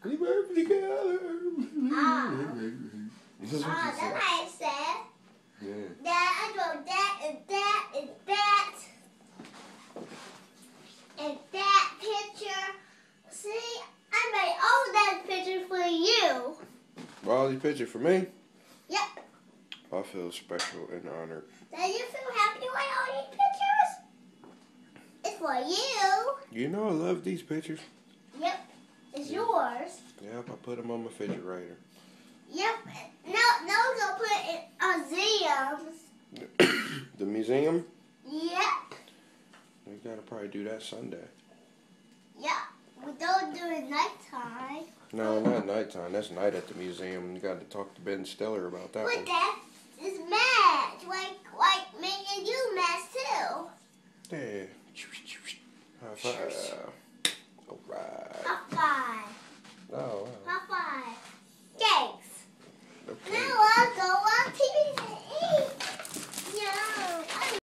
We work together. That's what I said. Yeah. Dad, I wrote that and that and that. And that picture. See, I made all that picture for you. All these pictures for me? Yep. I feel special and honored. Do you feel happy with all these pictures? It's for you. You know I love these pictures. Yep. It's yours. Yep, I put them on my refrigerator. Yep. No, don't put it in museums. The museum? Yep. We gotta probably do that Sunday. Yep. We don't do it nighttime. No, not nighttime. That's night at the museum. You gotta talk to Ben Stiller about that But one. that is match. Like me and you match too. Yeah. High five.